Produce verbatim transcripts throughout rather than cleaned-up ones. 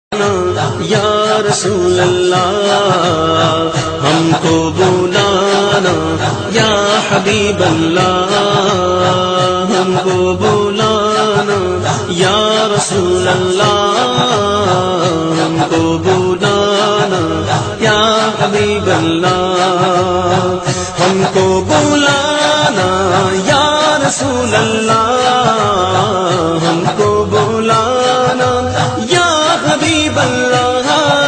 یا رسول اللہ ہم کو بلانا، یا حبیب اللہ ہم کو بلانا، یا رسول اللہ ہم کو بلانا، یا حبیب اللہ ہم کو بلانا، یا رسول اللہ ہم کو بلانا، یا حبیب اللہ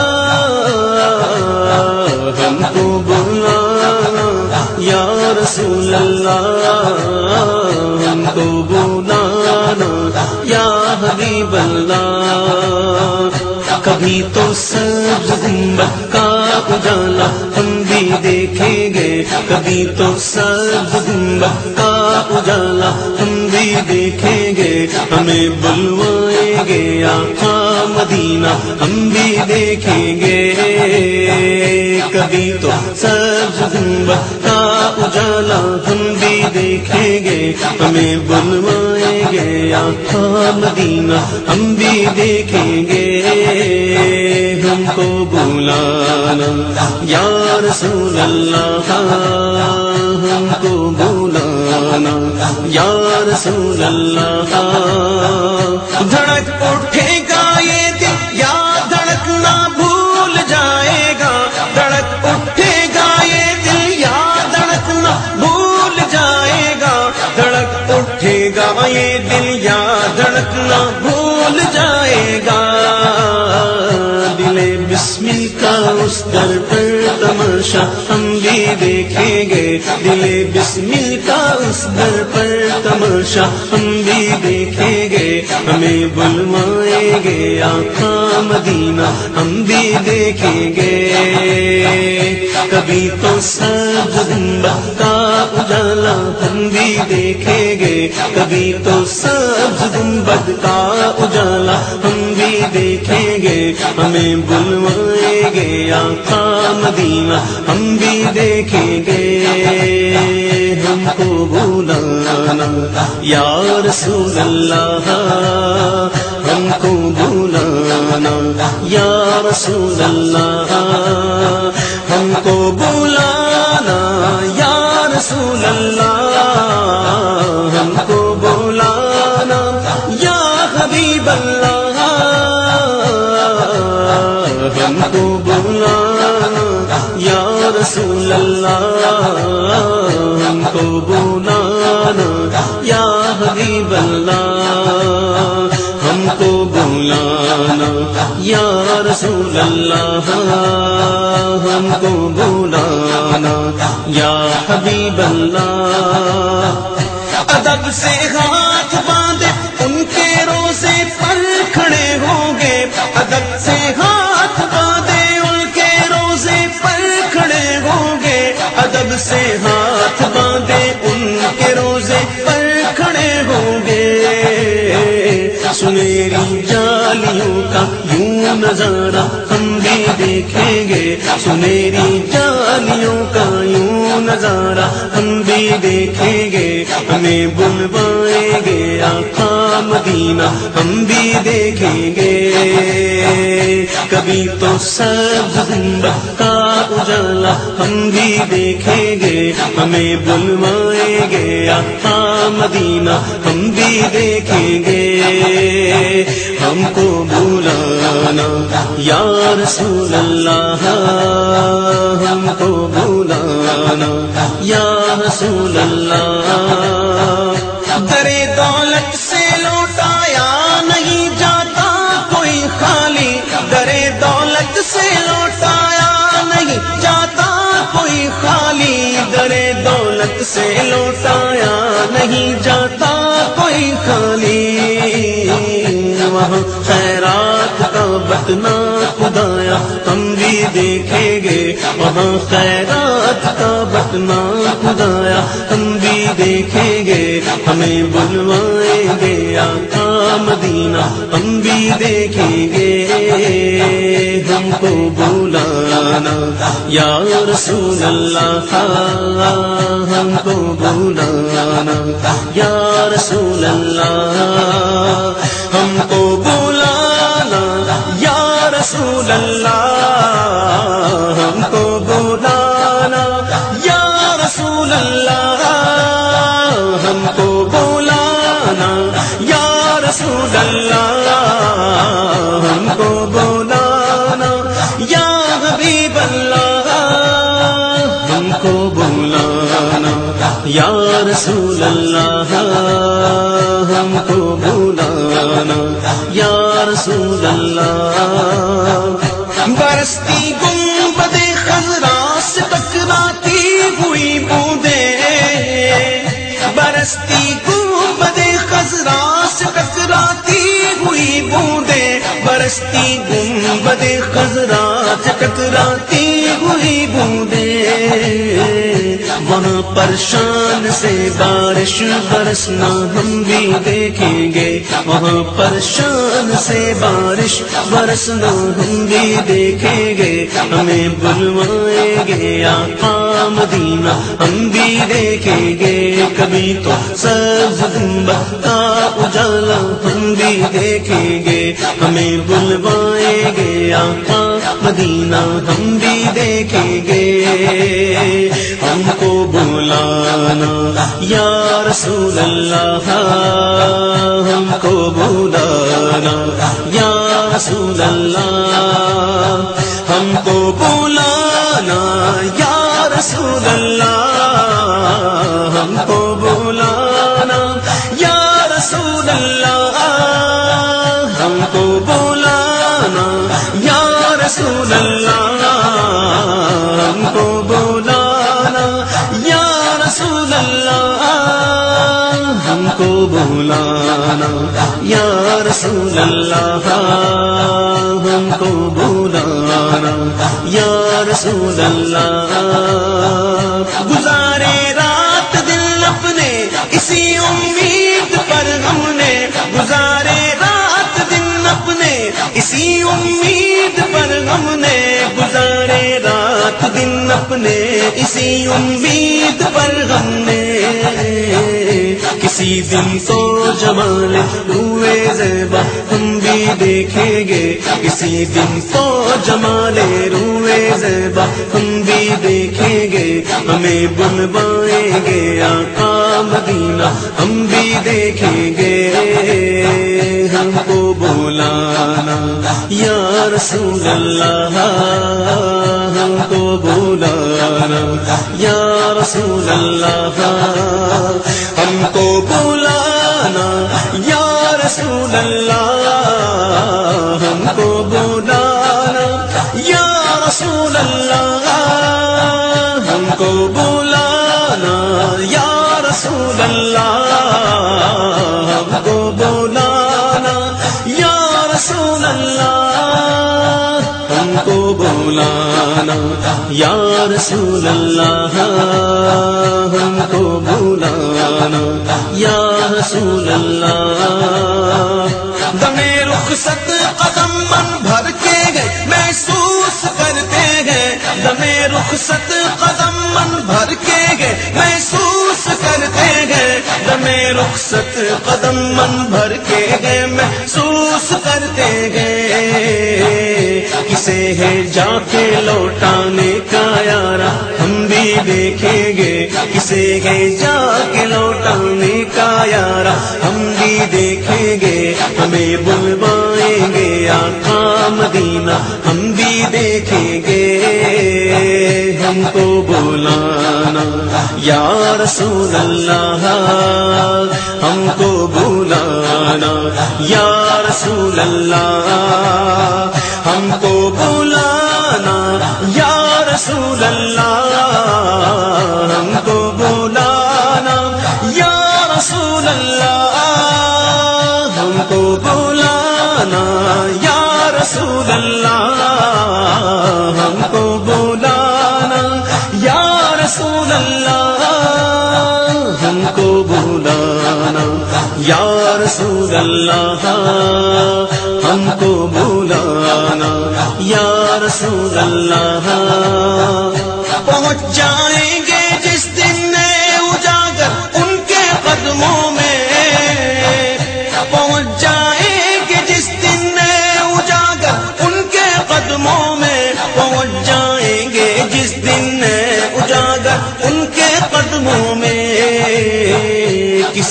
ہم کو بلانا، یا رسول اللہ ہم کو بلانا، یا حبیب اللہ۔ کبھی تو سبز گنبد کا اجالا ہم بھی دیکھیں گے، کبھی تو سبز گنبد کا اجالا ہم بھی دیکھیں گے، ہمیں بلوائیں گے آقا مدینہ ہم بھی دیکھیں گے، کبھی تو سبز گنبد کا اجالا ہم بھی دیکھیں گے، ہمیں بلوائیں گے آقا مدینہ ہم بھی دیکھیں گے، ہم کو بلانا یا رسول اللہ ہم کو بلانا، یا رسول اللہ۔ دھڑک اٹھے گا یہ دل یا دھڑکنا بھول جائے گا، دھڑک اٹھے گا یہ دل یا دھڑکنا بھول جائے گا، دھڑک اٹھے گا یہ دل یا دھڑکنا بھول جائے گا، دل بسمل کا اس در پر تماشا ہم بھی دیکھیں گے، دل بسمل کا اس در پر تماشا ہم بھی دیکھیں گے، ہمیں بلوائیں گے آقا مدینہ ہم بھی دیکھیں گے، کبھی تو سبز گنبد کا اجالا ہم بھی دیکھیں گے، کبھی تو سبز گنبد کا اجالا ہم بھی دیکھیں گے، ہمیں بلوائیں گے آقا مدینہ ہم بھی دیکھیں گے، ہم کو بلانا یا رسول اللہ ہم کو بلانا، یا رسول اللہ ہم کو بلانا، یا رسول اللہ ہم کو بلانا، یا حبیب اللہ ہم کو بلانا، یا رسول اللہ ہم کو بلانا، یا حبیب اللہ ہم کو بلانا، یا رسول اللہ ہم کو بلانا، یا حبیب اللہ۔ ادب سے ہاتھ باندھے ان کے روزے پر کھڑے ہوں گے، ادب سے ہاتھ باندھے ان کے روزے پر کھڑے ہوں گے، ادب سے ہاتھ باندھے ان کے روزے پر کھڑے ہوں گے، سنہری جالیوں کا یوں نظارہ ہم بھی دیکھیں گے، سنہری جالیوں کا یوں نظارہ ہم بھی دیکھیں گے، ہمیں بلوائیں گے آقا مدینہ ہم بھی دیکھیں گے، کبھی تو سبز گنبد کا اجالا ہم بھی دیکھیں گے، ہمیں بلوائیں گے آقا مدینہ ہم بھی دیکھیں گے، ہم کو بلانا یا رسول اللہ ہم کو بلانا، یا رسول اللہ۔ درے دولت سے لوٹایا نہیں جاتا کوئی خالی، درے دولت سے لوٹایا نہیں جاتا کوئی خالی، درے دولت سے لوٹایا نہیں جاتا کوئی خالی، وہاں خیرات کا بتنا خدایا ہم بھی دیکھیں گے، وہاں خیرات کا بتنا خدایا ہم بھی دیکھیں گے، ہمیں بلوائیں گے آقا مدینہ ہم بھی دیکھیں گے، ہم کو بلانا یا رسول اللہ ہم کو بلانا، یا رسول اللہ ہم کو بلانا، یا رسول اللہ ہم کو بلانا، یا رسول اللہ ہم کو بلانا، یا رسول اللہ ہم کو بلانا، یا حبیب اللہ ہم کو بلانا، یا رسول اللہ ہم کو بلانا، یا رسول اللہ۔ برستی گنبد خضرا سے ٹکراتی ہوئی بوندیں، برستی گنبد خضرا سے ٹکراتی ہوئی بوندیں، برستی گنبد خضرا سے ٹکراتی ہوئی بوندیں، وہاں پر شان سے بارش برسنا ہم بھی دیکھیں گے، وہاں پر شان سے بارش برسنا ہم بھی دیکھیں گے، ہمیں بلوائیں گے آقا مدینہ ہم بھی دیکھیں گے، کبھی تو سبز گنبد کا اجالا ہم بھی دیکھیں گے، ہمیں بلوائیں گے آقا مدینہ ہم بھی دیکھیں گے، ہم کو بلانا یا رسول اللہ ہم کو بلانا، یا رسول اللہ ہم کو بلانا، یا رسول اللہ ہم کو بلانا، یا رسول اللہ ہم کو بلانا، یا رسول اللہ ہم کو بلانا، یا رسول اللہ ہم کو بلانا، یا رسول اللہ ہم کو بلانا، یا رسول اللہ۔ گزارے رات دن اپنے اسی امید پر ہم نے، گزارے رات دن اپنے اسی امید پر ہم نے، گزارے رات دن اپنے اسی امید پر ہم نے، کسی دن تو جمال روئے زیبا ہم بھی دیکھیں گے، کسی دن تو جمال روئے زیبا ہم بھی دیکھیں گے، ہمیں بلوائیں گے آقا مدینہ ہم بھی دیکھیں گے، ہم کو بلانا یا رسول اللہ ہم کو بلانا، یا رسول اللہ ہم کو بلانا، یا رسول اللہ ہم کو بلانا، یا رسول اللہ ہم کو بلانا، یا رسول اللہ ہم کو بلانا، یا رسول اللہ ہم کو بلانا، یا رسول اللہ ہم کو بلانا، یا رسول اللہ۔ دمِ رخصت قدم من بھر کے گئے محسوس کرتے ہیں، دمِ رخصت قدم من بھر کے گئے محسوس کرتے ہیں، دمِ رخصت قدم من بھر کے گئے محسوس کرتے ہیں، کسے ہے جا کے لوٹانے کا یارا ہم بھی دیکھیں گے، کسے ہے جا کے لوٹانے کا یارا ہم بھی دیکھیں گے، ہمیں بلوائیں گے آقا مدینہ ہم بھی دیکھیں گے، ہم کو بلانا یا رسول اللہ ہم کو بلانا، یا رسول اللہ ہم کو بلانا، یا رسول اللہ ہم کو بلانا، یا رسول اللہ ہم کو بلانا، یا رسول اللہ ہم کو بلانا، یا رسول اللہ ہم کو بلانا، یا رسول اللہ ہم کو بلانا، یا رسول اللہ۔ پہنچ جائیں گے جس دن اجاگر ان کے قدموں میں، پہنچ جائیں گے جس دن اجاگر ان کے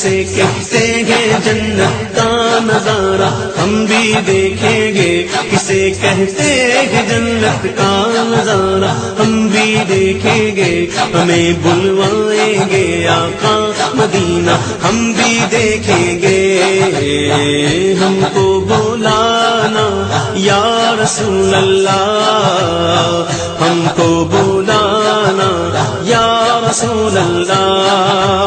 کسے کہتے ہیں جنت کا نظارہ ہم بھی دیکھیں گے، کسے کہتے ہیں جنت کا نظارہ ہم بھی دیکھیں گے، ہمیں بلوائیں گے آقا مدینہ ہم بھی دیکھیں گے، ہم کو بلانا یا رسول اللہ، ہم کو بلانا یا رسول اللہ،